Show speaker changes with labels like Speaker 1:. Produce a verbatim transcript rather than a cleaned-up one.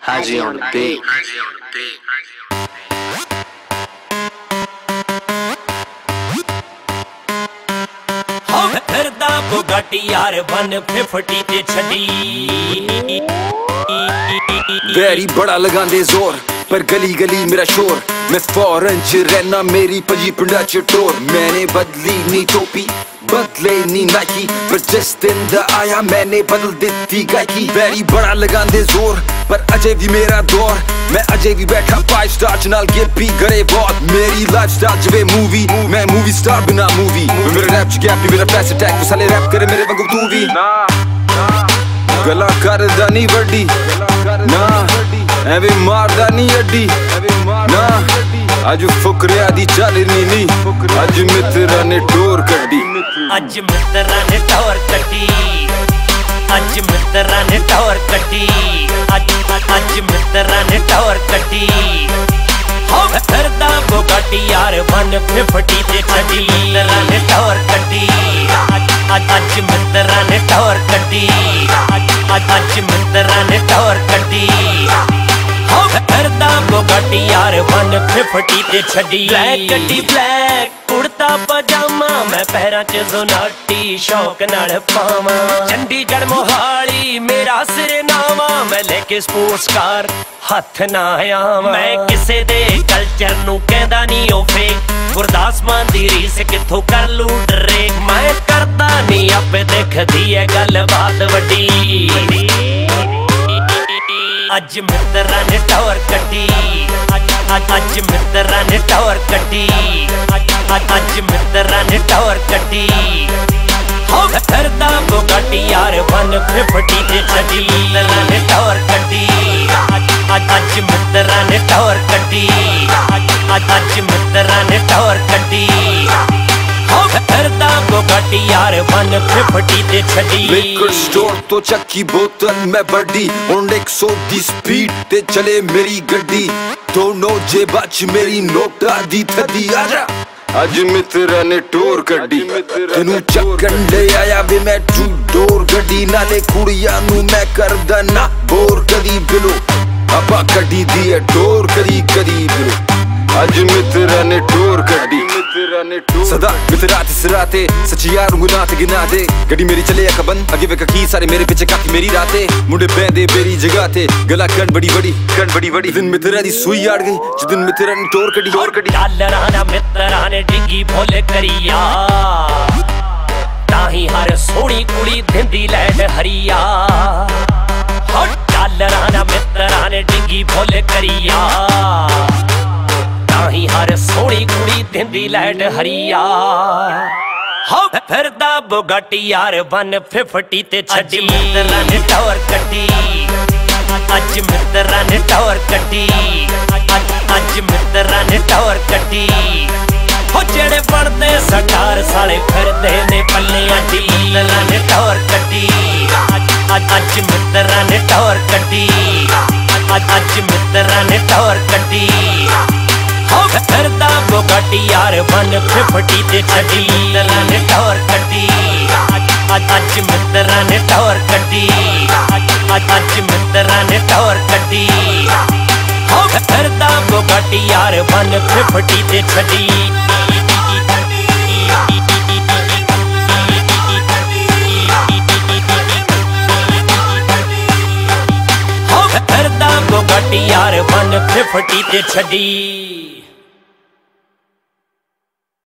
Speaker 1: Haji on the beat.
Speaker 2: फिरदा Bugatti यार one fifty ते छड़ी
Speaker 3: वेरी बड़ा लगांदे जोर पर गली गली मेरा शोर। मैं फॉरन च रहना मेरी पजी पिंडा च टोर। मैंने बदली नी टोपी बदले नी नाइकी पर जिस दिन दा आया मैंने बदल दी गायकी। वेरी बड़ा लगांदे जोर पर अजय भी मेरा दौर। मैं अजय भी बैठा फाइव स्टार च नाल गिर पी करे बहुत। मेरी लाइफस्टाइल जवे मूवी मैं मूवी स्टार बिना मूवी। मेरा रैप च गैप मेरा पैसे टैग साले रैप करे मेरे वांगू तू भी ना गला करदा नी वड्डी ना एवें मारदा नी अड्डी ना। अज फुकरिया दी चलनी नी अज मित्रा ने टोर कड्डी।
Speaker 2: अज मित्रा ने टोर कड्डी अज मित्रा ने टोर कड्डी अज अज मित्रा ने टोर कड्डी। हो फिरदा बुगाटी यार वन फिफ्टी ते छड़ी मित्रा ने टोर कड्डी अज अज मित्रा ने टोर कड्डी अज अज मित्रा ने टोर कड्डी। हो फिरदा बुगाटी यार वन फिफ्टी ते छड़ी। ब्लैक कड्डी ब्लैक कुर्ता पजामा मैं पैरां च जोनाटी शौक नाल पावां। चंडीगढ़ मोहाली मेरा सिरनामा मैं लेके स्पोर्ट्स कार हथ ना आवां। मैं किसे दे कल्चर नू कहंदा नी ओ फेक गुरदास मान दी रीस किथों कर लू डरे। मैं करदा नी आपे देखदी है गल बात वड्डी। अज मित्रा ने टोर कड्डी अज अज मित्रा ने टोर कड्डी अज अज मित्रा ने टोर कड्डी। हो फिरदा बुगाटी यार वन फिफ्टी ते छड़ी मित्रा ने टोर कड्डी अज अज मित्रा ने टोर कड्डी अज अज मित्रा ने टोर कड्डी। हो फिरदा बुगाटी यार वन फिफ्टी ते छड़ी।
Speaker 3: लिकर स्टोर तो चक्की बोतल मैं बड़ी हुण एक सौ दी स्पीड ते चले मेरी गड्डी। दोनों जेबां च मेरी नोटा दी थदी आजा। अज मित्रा ने टोर कड्डी तेनू चक्कन ले आया वे मैं टू डोर गड्डी। नाले कुड़ियां नू मैं करदा ना बोर कदी बिलो आपा कड्डी दी है टोर कदी कदी बिलो। अज मित्रा ने टोर कड्डी सदा मित्रा ते सराते सच्ची यार गुनाह ते गिना दे। गड्डी मेरी चले अकबन अगे वे की सारे मेरे पीछे काकी मेरी राते। मुंडे बैंदे मेरी जगह ते गला कन बड़ी बड़ी कन बड़ी बड़ी। दिन मित्रा दी सुई आड़ गई जिस दिन मित्रा ने टोर कड्डी टोर कड्डी।
Speaker 2: डालरा ना मित्रा ने डिग्गी भोले करिया ताही हर सोहनी कुड़ी दिंदी लैंड हरिया। हो डालरा ना मित्रा ने डिग्गी भोले करिया ताही हर सोहनी कुड़ी दिंदी लैंड हरिया। हो फिरदा बुगाटी यार वन फिफ्टी ते छड़ी मित्रा ने टोर कड्डी अज मित्रा ने टोर कड्डी अज अज मित्रा ने टोर कड्डी। हो जेड़े बनदे सरदार साले फिरदे ने पल्लियां दी मित्रा ने टोर कड्डी अज अज मित्रा ने टोर कड्डी अज अज मित्रा ने टोर कड्डी। हो फिरदा बुगाटी यार वन फिफ्टी ते छड़ी मित्रा ने टोर कड्डी अज अज मित्रा ने टोर कड्डी अज अज मित्रा ने टोर कड्डी। हो फिरदा बुगाटी यार वन फिफ्टी ते छड़ी। हो फिरदा बुगाटी यार वन फिफ्टी ते छड़ी।